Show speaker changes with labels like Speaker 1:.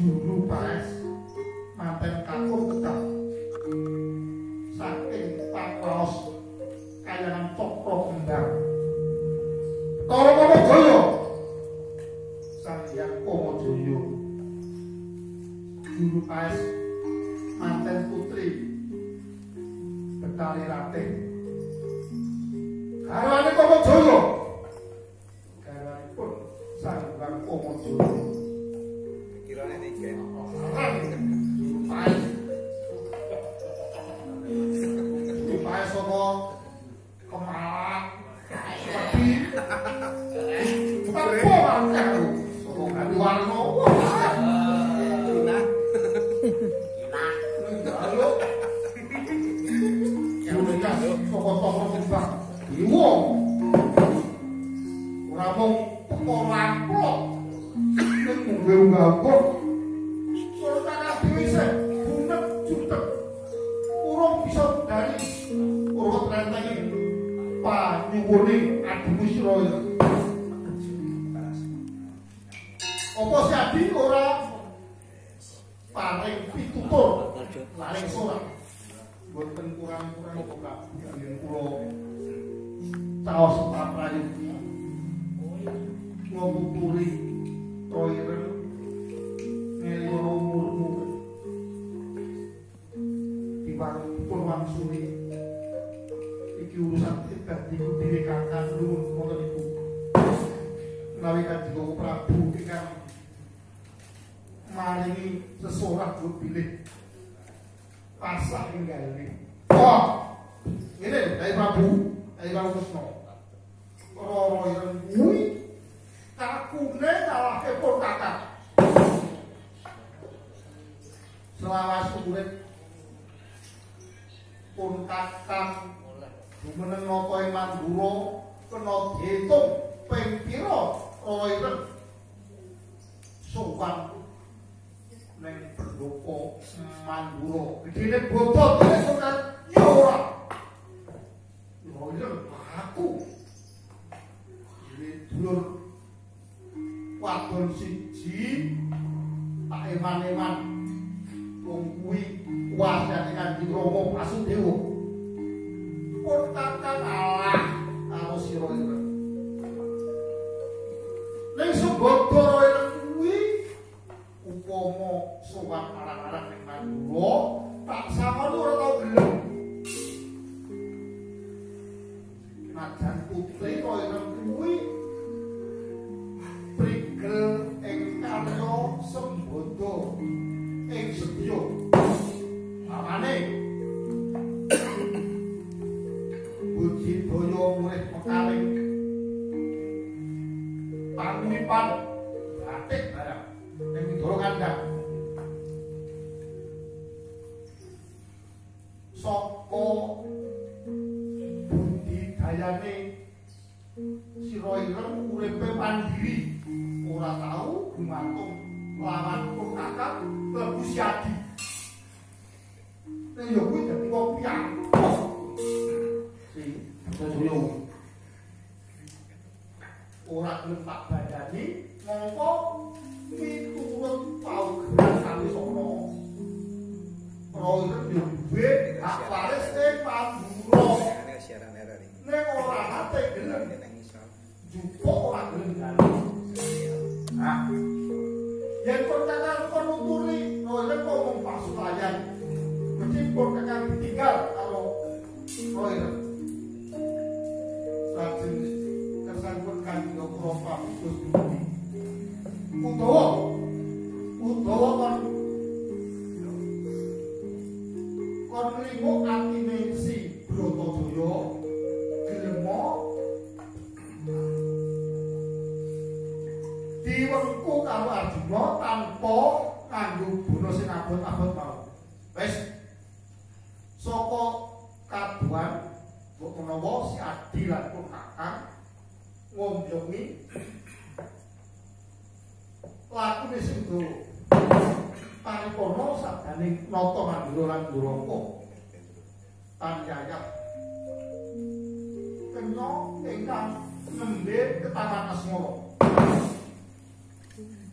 Speaker 1: juru paes manten kakung tetap saking paklaos kayangan cokro kembang Toro Komo Joyo Sang Hyang Komo Joyo juru paes manten putri Betari Ratih garwane Komo Joyo garwanipun Sang Hyang Komo Joyo
Speaker 2: kirane tiga
Speaker 1: paes saka Kemalang Pati apa mangkah saka Gaduwarna
Speaker 2: Luna
Speaker 1: halo yang menikah saka Toro Kembang iwo ora mung teko ramplok nek nggawa ora tak dhewe bunek jutek urung bisa dari urut rentengi panyuwune adimu sira apa si adi ora paring pitutur paring sorak boten kurang-kurang kok yen kula caos paprayuti ngomuturi toiren ngeliwara umurmu diwangun wangsuli iki urusan kita diri kakak nuwun wonten iku menawi Kanjeng Prabu ingkang maringi sesorak pilih pasah inggalih oh ini dari Prabu Kresna Roro ireng kuwi kakune kalahke pun kakak selawas urip pun kakang jumeneng napa ing Mandura kena diitung ping pira Roro ireng sowan ning pendoko Mandura gedene bobot kan ya ora Roro ireng aku dulur wadon siji tak eman-eman wong kuwi kuasane Kanjeng Rama Basudewa pun kakang kalah karo sira ireng ning Sumbada ireng kuwi upama sowan arang-arang ning Mandura tak samono ora tau gelem najan putri kok ireng kuwi prigel ing karya Sembada ing sedya amane budidaya mulih mekaring panguripan batik barang ning Ndara Kandhang saka budidayane sira ireng uripe mandiri ora tau gumantung lawan pun kakak Prabu Siadi nek yo kuwi dadi wong piyantuk si Joyo ora gelem tak badani mongko miturut paugeran kami sono Roro yo duwe hak waris ing Mandura nek ora ate gelem jupuk ora gelem dalem ah yen perkataan kon nuturi Roro ngomong pasulayan mesti perkataan ditinggal karo Roro lajeng kesangkut Kanjeng Prabu Gusti Udawa kon nrimo atine si Bratajaya gelem diwengku karo Arjuna tanpa nganggo guna sing abot-abot mau. Wis saka kabuan kok menawa si Adi lan kakang ngomjongi lakune sing dulu paripurna sabdaning nata Mandura lan Duraka panjayah kena ingkang nembe ketaman asmara